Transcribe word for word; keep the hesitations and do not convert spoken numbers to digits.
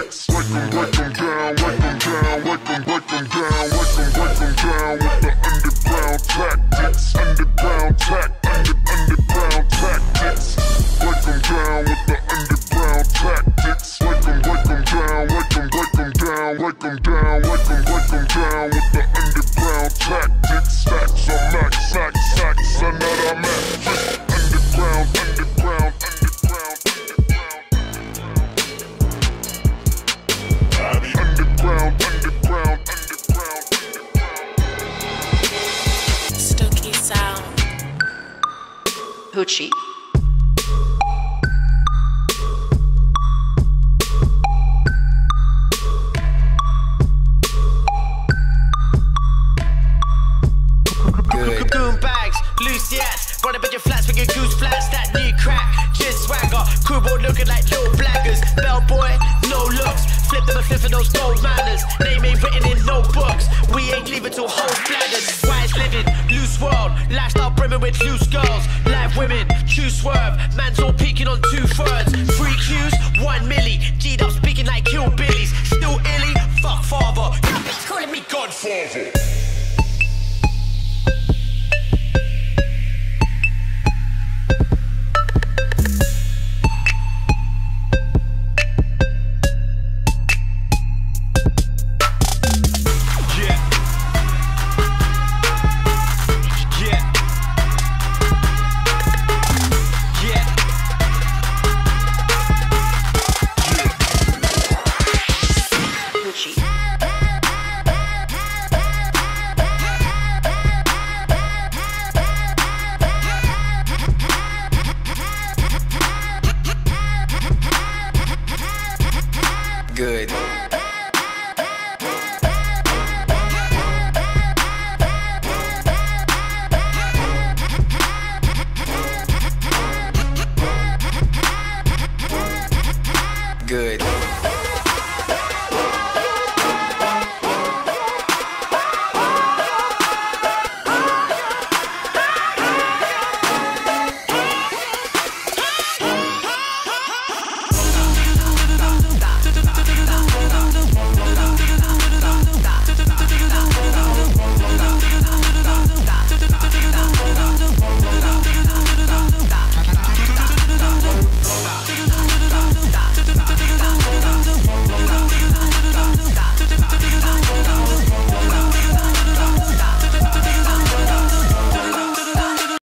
tactics. Break them, break them down, break them down, break them, break them down, break them, break them down with the underground tactics. Underground tac, under, underground tactics. Break them down with the underground tactics. Break them, break them down, break them, break them down, break them down, break them, break them down with the underground tactics. Stacks on max, sack, sacks, another max. Underground, underground, underground, underground, underground, underground, underground. Stokey sound. Hoochie. Goon bags, loose yats, run up at your flats, bring your goose flats, that new crack, just swagger, crew board looking like little blaggers, bellboy, no looks, flip them and flip for those gold manners, name ain't written in no books, we ain't leaving till hoes bladders, wise living, loose world, lifestyle brimming with loose girls, live women, true swerve, man's all peeking on two thirds, free cues, one milli, G'd up speaking like hillbillies, still illy, fuck father, calling me Godfather. Good. Good.